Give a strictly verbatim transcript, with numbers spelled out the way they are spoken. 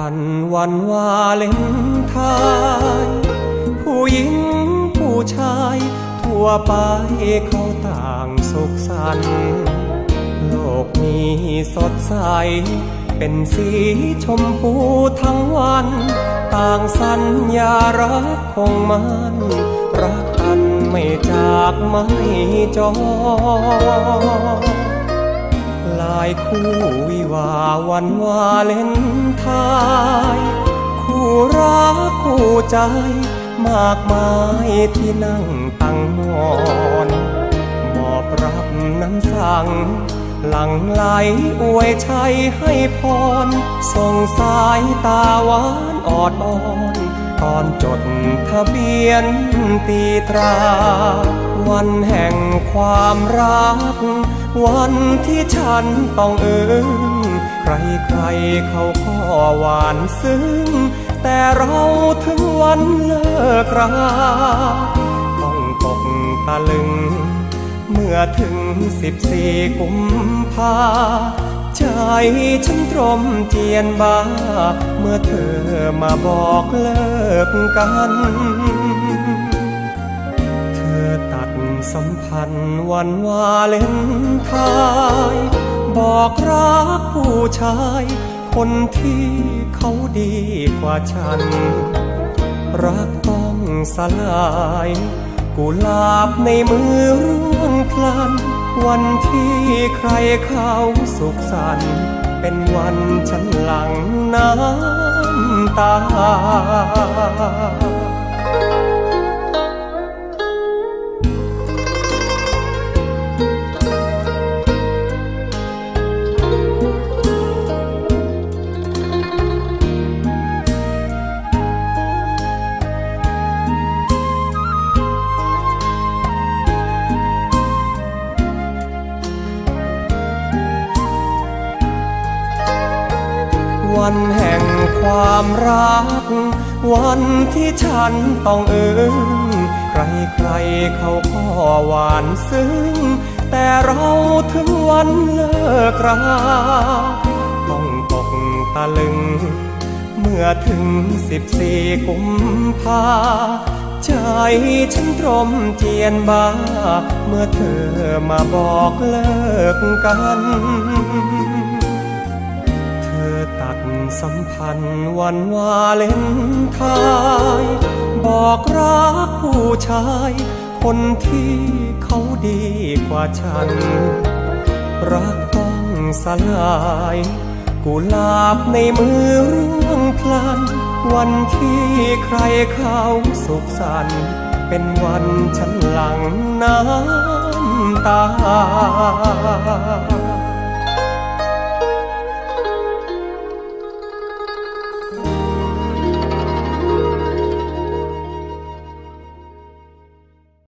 กันวันวาเลนไทน์ผู้หญิงผู้ชายทั่วไปเขาต่างสุขสันต์โลกนี้สดใสเป็นสีชมพูทั้งวันต่างสัญญารักคงมันรักกันไม่จากไม่จรหลายคู่วิวาวันวาเลนไทน์คู่รักคู่ใจมากมายที่นั่งตั้งนอนมอบรับน้ำสั่งหลั่งไหลอวยชัยให้พรส่งสายตาหวานออดอ่อนตอนจดทะเบียนตีตราวันแห่งความรักวันที่ฉันต้องเอื้อใครๆเขาก็หวานซึ้งแต่เราถึงวันเลิกราต้องตกตะลึงเมื่อถึงสิบสี่กุมภาใจฉันตรมเจียนบ้าเมื่อเธอมาบอกเลิกกันเธอตัดสัมพันธ์วันวาเลนไทน์บอกรักผู้ชายคนที่เขาดีกว่าฉันรักต้องสลายกุหลาบในมือร่วงพลันวันที่ใครเขาสุขสันต์เป็นวันฉันหลั่งน้ำตาวันแห่งความรักวันที่ฉันต้องเอื้อใครๆเขาก็หวานซึ้งแต่เราถึงวันเลิกราต้องตกตะลึงเมื่อถึงสิบสี่กุมภาใจฉันตรมเจียนบ้าเมื่อเธอมาบอกเลิกกันตัดสัมพันธ์วันวาเลนไทน์บอกรักผู้ชายคนที่เขาดีกว่าฉันรักต้องสลายกุหลาบในมือร่วงพลันวันที่ใครเขาสุขสันต์เป็นวันฉันหลั่งน้ำตา